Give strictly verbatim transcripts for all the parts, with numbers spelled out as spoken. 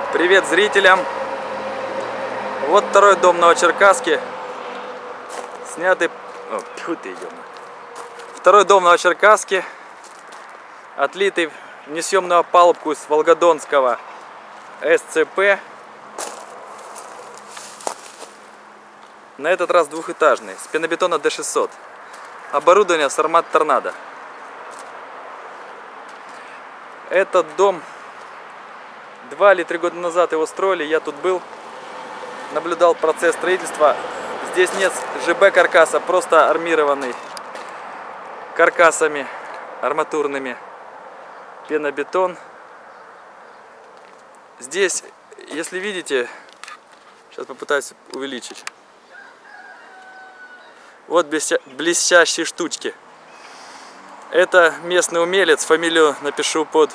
Привет зрителям! Вот второй дом в Новочеркасске. Снятый... О, тьфу ты, ё-моё. Второй дом в Новочеркасске. Отлитый в несъемную опалубку из волгодонского эс цэ пэ. На этот раз двухэтажный, с пенобетона дэ шестьсот. Оборудование Сармат Торнадо. Этот дом два или три года назад его строили, я тут был, наблюдал процесс строительства. Здесь нет жэ бэ каркаса, просто армированный каркасами арматурными пенобетон. Здесь, если видите, сейчас попытаюсь увеличить. Вот блестящие штучки. Это местный умелец, фамилию напишу под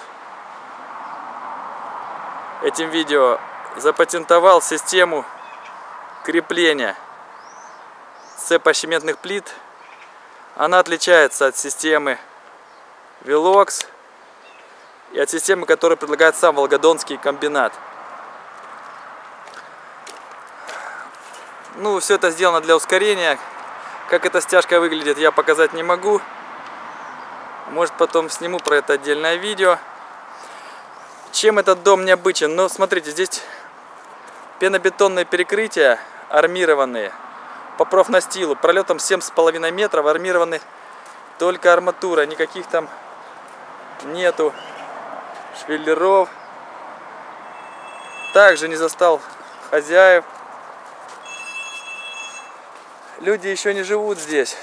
этим видео, запатентовал систему крепления цепощементных плит. Она отличается от системы Велокс и от системы, которую предлагает сам Волгодонский комбинат. Ну, все это сделано для ускорения. Как эта стяжка выглядит, я показать не могу. Может, потом сниму про это отдельное видео. Чем этот дом необычен? Ну, смотрите, здесь пенобетонные перекрытия армированные по профнастилу, пролетом семь с половиной метров, армированы только арматура, никаких там нету швеллеров. Также не застал хозяев. Люди еще не живут здесь.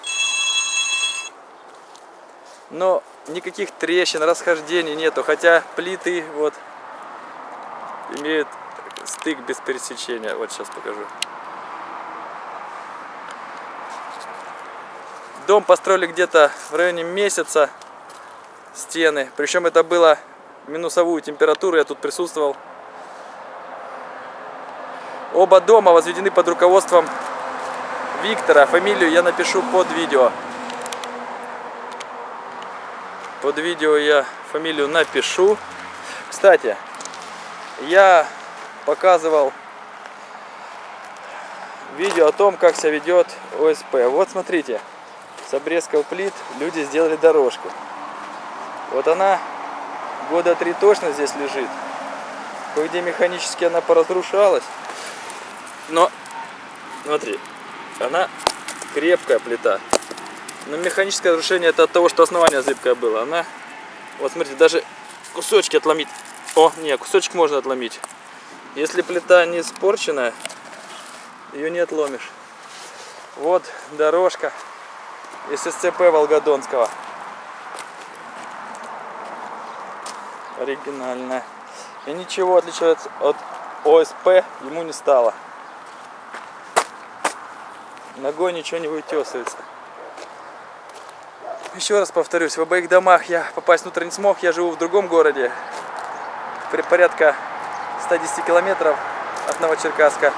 Но никаких трещин, расхождений нету, хотя плиты вот имеют стык без пересечения. Вот сейчас покажу. Дом построили где-то в районе месяца, стены. Причем это было минусовую температуру, я тут присутствовал. Оба дома возведены под руководством Виктора. Фамилию я напишу под видео. Под видео я фамилию напишу. Кстати, я показывал видео о том, как себя ведет о эс пэ. Вот смотрите, с обрезков плит люди сделали дорожку. Вот она года три точно здесь лежит. Кое-где механически она поразрушалась. Но, смотри, она крепкая плита. Но механическое разрушение это от того, что основание зыбкое было. Она, вот смотрите, даже кусочки отломить. О, не, кусочек можно отломить. Если плита не испорченная, ее не отломишь. Вот дорожка из эс цэ пэ Волгодонского. Оригинальная. И ничего отличается от о эс пэ ему не стало. Ногой ничего не вытесывается. Еще раз повторюсь, в обоих домах я попасть внутрь не смог. Я живу в другом городе, при порядка ста десяти километров от Новочеркасска.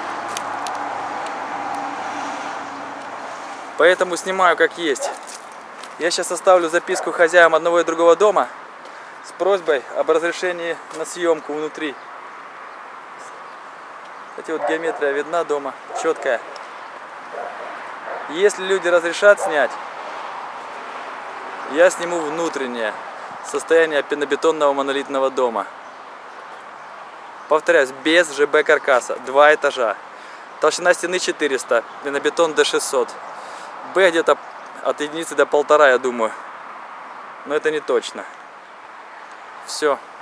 Поэтому снимаю как есть. Я сейчас оставлю записку хозяям одного и другого дома с просьбой об разрешении на съемку внутри. Кстати, вот геометрия видна дома, четкая. Если люди разрешат снять, я сниму внутреннее состояние пенобетонного монолитного дома. Повторяюсь, без жэ бэ каркаса, два этажа. Толщина стены четыреста, пенобетон дэ шестьсот. Б где-то от единицы до полтора, я думаю. Но это не точно. Все.